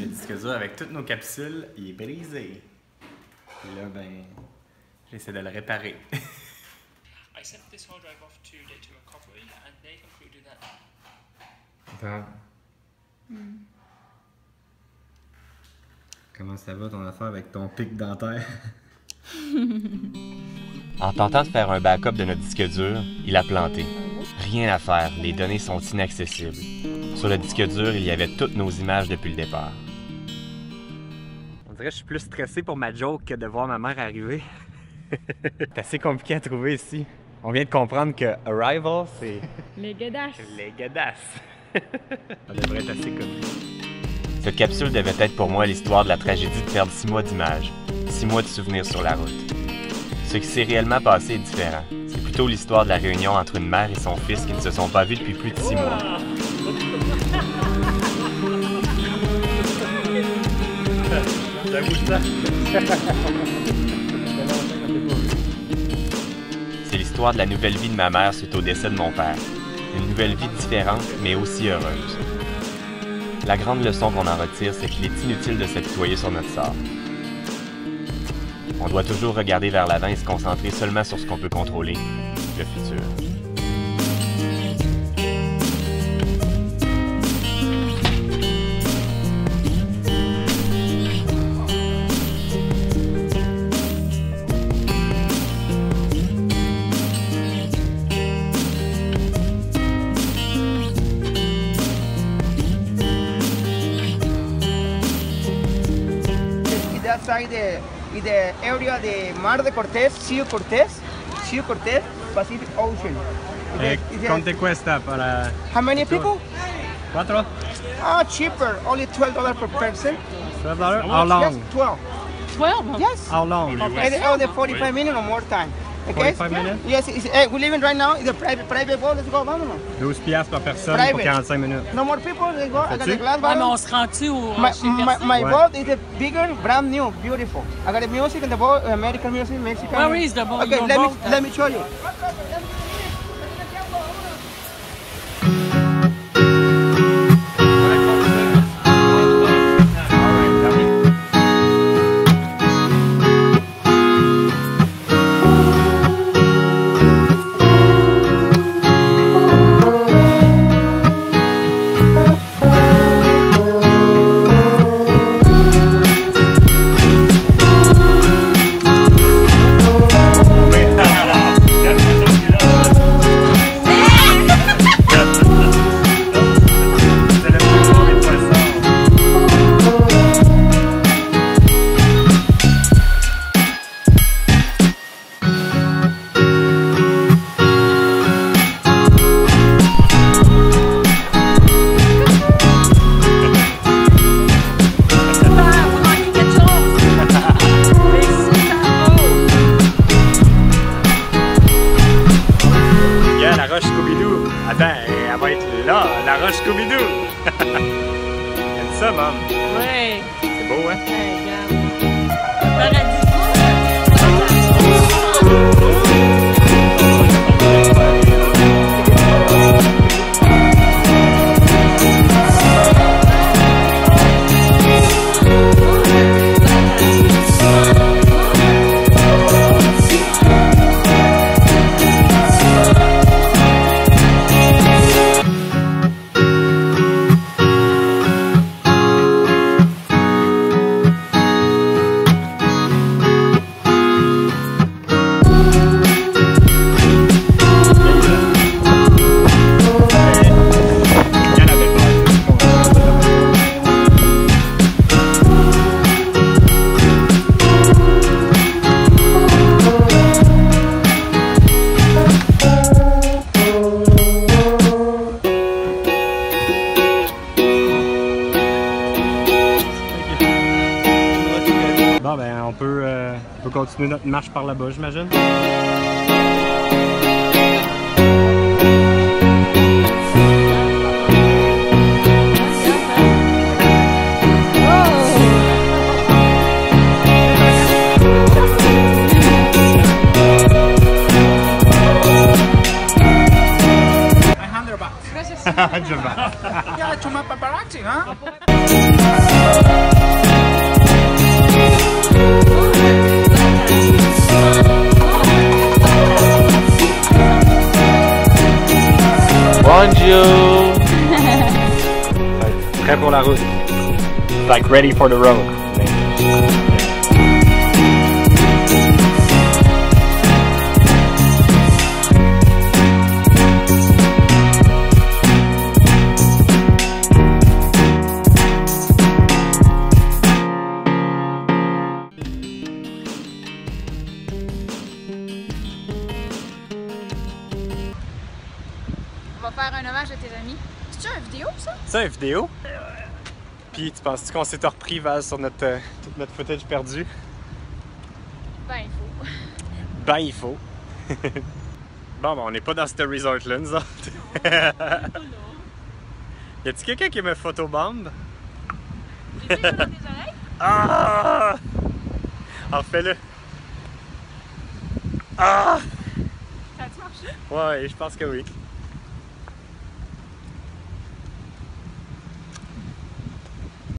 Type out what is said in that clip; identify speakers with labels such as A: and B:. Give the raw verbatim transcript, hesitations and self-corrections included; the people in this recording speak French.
A: Le disque dur avec toutes nos capsules, il est brisé. Et là, ben, j'essaie de le réparer.
B: I sent this hard drive off to Data Recovery and they concluded that.
A: Attends. Mm. Comment ça va ton affaire avec ton pic dentaire?
C: En tentant de faire un backup de notre disque dur, il a planté. Rien à faire, les données sont inaccessibles. Sur le disque dur, il y avait toutes nos images depuis le départ.
A: On dirait que je suis plus stressé pour ma joke que de voir ma mère arriver. C'est assez compliqué à trouver ici. On vient de comprendre que Arrival, c'est...
D: Les Gadasses.
A: Les Gadasses. Ça devrait être assez connu.
C: Cette capsule devait être pour moi l'histoire de la tragédie de perdre six mois d'images, six mois de souvenirs sur la route. Ce qui s'est réellement passé est différent. C'est plutôt l'histoire de la réunion entre une mère et son fils qui ne se sont pas vus depuis plus de six mois. C'est l'histoire de la nouvelle vie de ma mère suite au décès de mon père. Une nouvelle vie différente, mais aussi heureuse. La grande leçon qu'on en retire, c'est qu'il est inutile de s'apitoyer sur notre sort. On doit toujours regarder vers l'avant et se concentrer seulement sur ce qu'on peut contrôler, le futur.
E: Outside the, in the area de Mar de Cortés, Rio Cortés, Rio Cortés, Pacific Ocean.
A: Eh, ¿Cuánto cuesta para...?
E: How many people?
A: Cuatro.
E: Ah, cheaper, only twelve dollars per person.
A: twelve dollars? How long?
E: Yes, twelve.
D: twelve?
E: Yes.
A: How long?
E: And oh, the forty-five minutes or more time. Okay?
A: forty-five minutes?
E: Yes, it's, hey, we're leaving right now. It's a private, private boat. Let's go, vámonos.
A: douze piastres par personne
E: Private.
A: pour quarante-cinq minutes.
E: No more people. Let's go. I got the glass
D: Ouais, mais
E: bottle.
D: on se rend-tu au
E: My,
D: chez
E: my,
D: personne?
E: my
A: Ouais.
E: boat is a bigger, brand new, beautiful. I got the music and the boat, American music, Mexican.
D: Where is the boat?
E: Okay,
D: Your
E: let me
D: boat?
E: let me show you.
A: Attends, elle va être là, la roche Scooby-Doo! T'aimes ça, maman?
D: Oui.
A: C'est beau, hein?
D: Hey, regarde. Paradis.
A: Bon, ben, on peut, euh, on peut continuer notre marche par là-bas, j'imagine.
E: Yeah, to my paparazzi. musique, hein?
C: Bonjour!
A: Prêt pour la route. Like ready for the road.
F: On va faire un hommage à tes amis. C'est-tu une vidéo, ça?
A: C'est une vidéo. Puis tu penses-tu qu'on s'est repris, Val, sur notre, euh, tout notre footage perdu?
F: Ben, il faut.
A: Ben, il faut. Bon, ben, on n'est pas dans ce resort-là, nous autres. Y a-t-il quelqu'un qui me photobombe?
F: J'ai dit dans tes oreilles?
A: Ah! En fais-le. Ah!
F: Ça a-tu marché?
A: Ouais, je pense que oui.